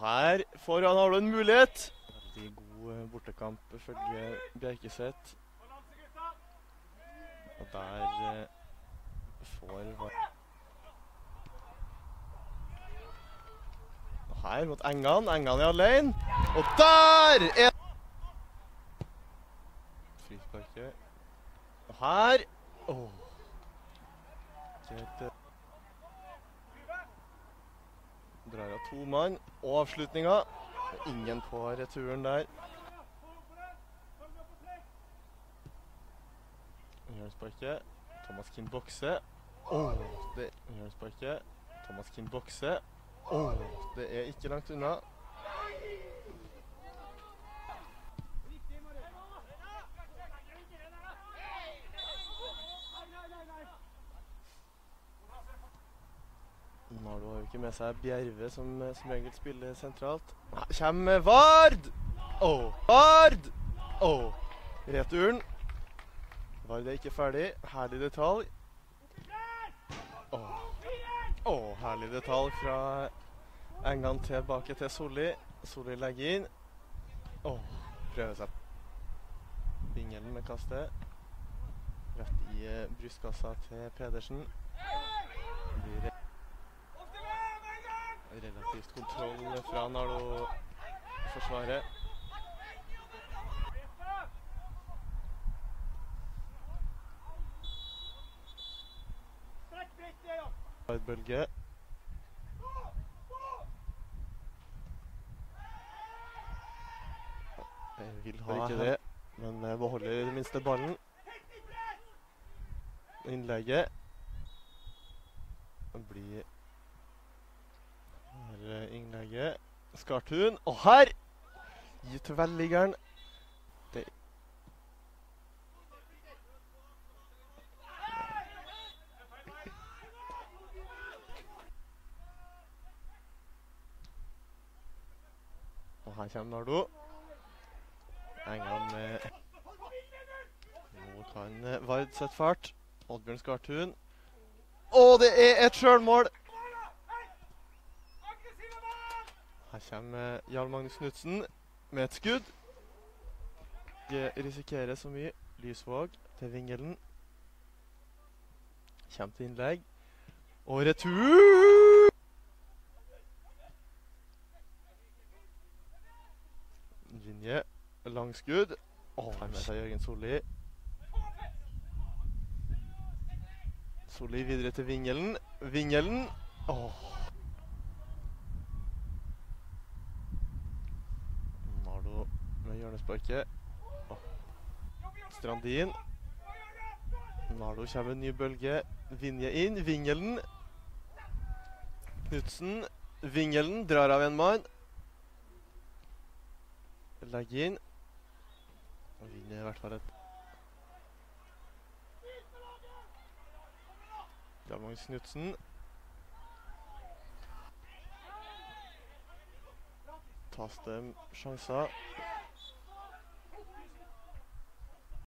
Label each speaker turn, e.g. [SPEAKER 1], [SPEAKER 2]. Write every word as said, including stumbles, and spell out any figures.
[SPEAKER 1] her foran har du en mulighet. Veldig god bortekamp følge Bjerkeset. Og der eh, får... Og her mot Engan. Engan er alene. Og der er... Frisparket. Og her... Åh. Greit. Drar av to mann. Og avslutninga. Ingen på returen der. Hjørnesparket. Thomas Kim bokse. Åh, det er hjørnesparket. Thomas Kim bokse. Åh, det er ikke langt unna. Nardo har jo ikke med seg Bjerve, som som regel spiller sentralt. Her kommer Vard! Åh, Vard! Åh, returen. Vard er ikke ferdig. Herlig detalj. Åh, Åh herlig detalj fra Engan tilbake til Solli. Solli legger inn. Åh, prøver seg. Vingelen med kastet. Rett i uh, brystkassa til Pedersen. Blir relativt kontroll fra Nardo-forsvaret. Bølge. Jeg vil ha ikke det, men jeg beholder i det minste ballen. Innlegget. Det blir her innlegget. Skartun. Og her! Gi til velliggeren. Det Og her kommer Nardo. Engan med... Nå kan Vard sette fart. Oddbjørn Skartun. Og det er et selvmål! Her kommer Jarl Magnus Knudsen med et skudd. Ikke risikerer så mye. Lysvåg til Vingelen. Kommer til innlegg. Og retur! Linje. Langskudd. Åh, her med seg Jørgen Solli. Solli videre til Vingelen. Vingelen. Åh. Nardo med hjørnesparket. Åh. Strandin. Nardo kommer en ny bølge. Vinje inn. Vingelen. Knudsen. Vingelen drar av en mann. Legger inn. Og vinner i hvert fall et. Jarl Magnus Knudsen. Tas det sjanser.